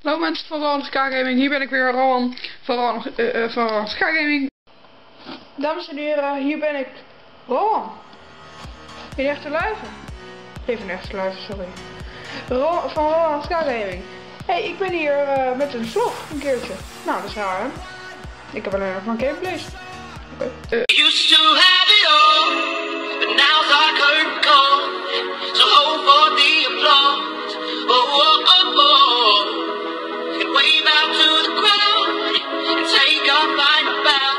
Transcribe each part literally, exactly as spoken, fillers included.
Hallo mensen van Rowan Gaming, hier ben ik weer, Rowan van Rowan uh, uh, van Rowan Gaming. Dames en heren, hier ben ik, Rowan. In echte luiven. Even in echte luiven, sorry. Rowan van Rowan Gaming. Hey, ik ben hier uh, met een vlog, een keertje. Nou, dat is raar, hè? Ik heb alleen nog maar gameplays. Oké. Okay. Uh. Used to have it all, but now's our curtain call. So hold for the applause. Oh, oh, oh, oh. And wave out to the crowd and take our final bow.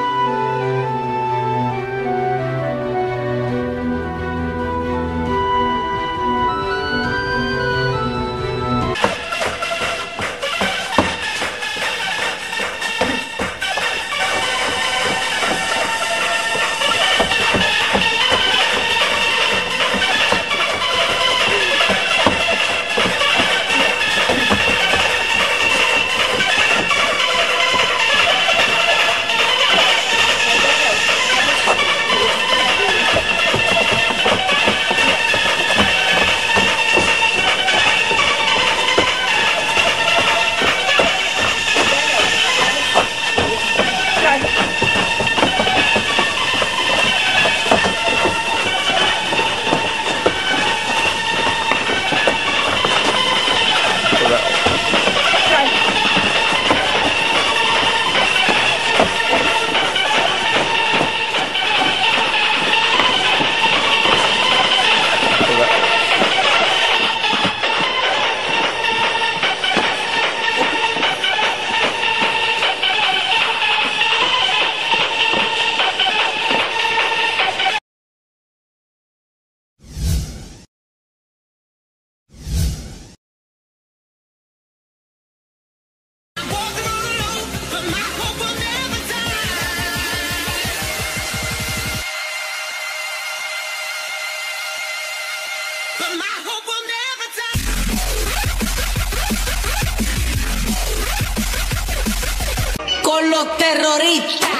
Con los terroristas.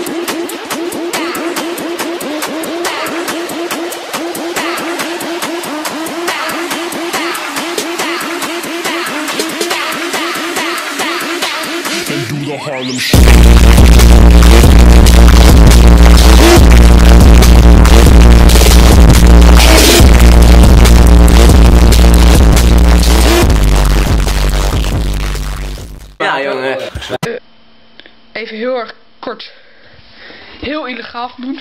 And do the Harlem Shake. Ja, jongen. Uh, even heel erg kort. Heel illegaal doen.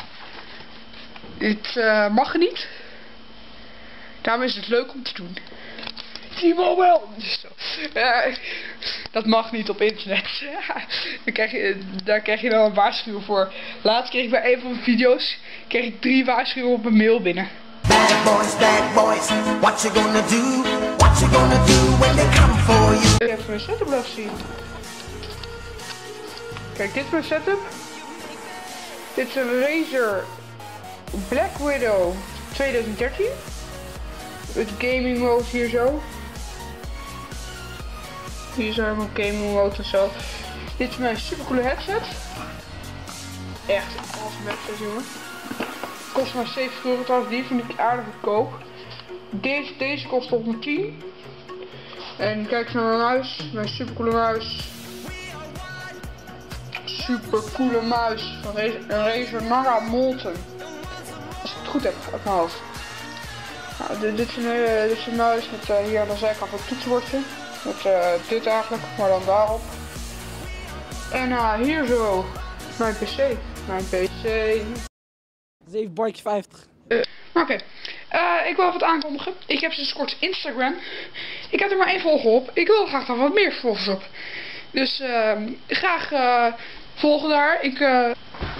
Dit uh, mag niet. Daarom is het leuk om te doen. Timo wel. Uh, dat mag niet op internet. Dan krijg je, daar krijg je dan een waarschuwing voor. Laatst kreeg ik bij een van mijn video's kreeg ik drie waarschuwingen op mijn mail binnen. Bad boys, bad boys, what you gonna do? What you gonna do when they come for you? Even mijn setup laten zien. Kijk, dit is mijn setup. Dit is een Razer Black Widow twintig dertien. Het gaming mode hier zo. Hier zijn mijn gaming mode en zo. Dit is mijn supercoole headset. Echt een awesome headset, jongen. Kost maar zeventig euro trouwens, die vind ik aardig goedkoop. Deze, deze kost honderdtien. En kijk naar mijn muis, mijn supercoole muis. Supercoole muis van een Razer Nara Molten. Als ik het goed heb uit mijn hoofd. Nou, dit, dit, is een, uh, dit is een muis met uh, hier aan de zijkant een toetsenbordje. Met uh, dit eigenlijk, maar dan daarop. En uh, hier zo, mijn pc. Mijn pc. zeven barkje vijftig. Uh, Oké, okay. uh, ik wil wat aankondigen. Ik heb sinds kort Instagram. Ik heb er maar één volger op. Ik wil graag dan wat meer volgers op. Dus uh, graag uh, volgen daar. Ik uh,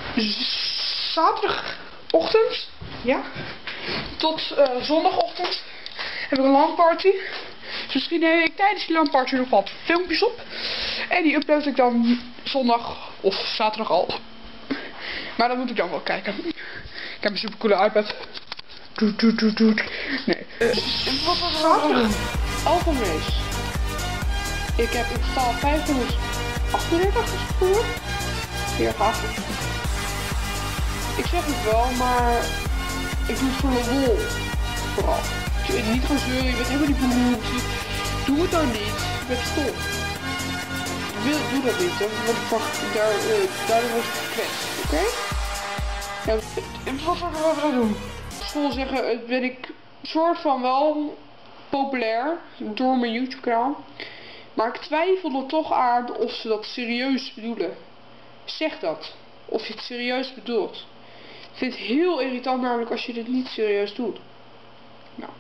zaterdagochtend, ja, tot uh, zondagochtend heb ik een LAN-party. Dus misschien neem ik tijdens die LAN-party nog wat filmpjes op. En die upload ik dan zondag of zaterdag al. Maar dat moet ik dan wel kijken. Ik heb een supercoole iPad. Doet, doet, doet, doet. Nee. Uh, wat was er zaterdag? Alphamees. Ik heb in totaal vijfhonderdachtendertig gescoord. Heel gaaf. Ik zeg het wel, maar ik doe het voor de lol. Vooral. Niet gaan zeuren, je bent helemaal niet benoemd. Doe het dan niet met stom. Wil, doe dat niet, dan word ik van, daar, uh, daardoor word ik gekwetst, oké? Okay? Ja, en wat gaan we dan doen? Op school zeggen, uh, ben ik soort van wel populair door mijn YouTube kanaal. Maar ik twijfel er toch aan of ze dat serieus bedoelen. Zeg dat. Of je het serieus bedoelt. Ik vind het heel irritant namelijk als je dit niet serieus doet. Nou.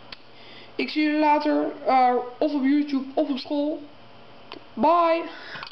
Ik zie jullie later. Uh, of op YouTube of op school. Bye.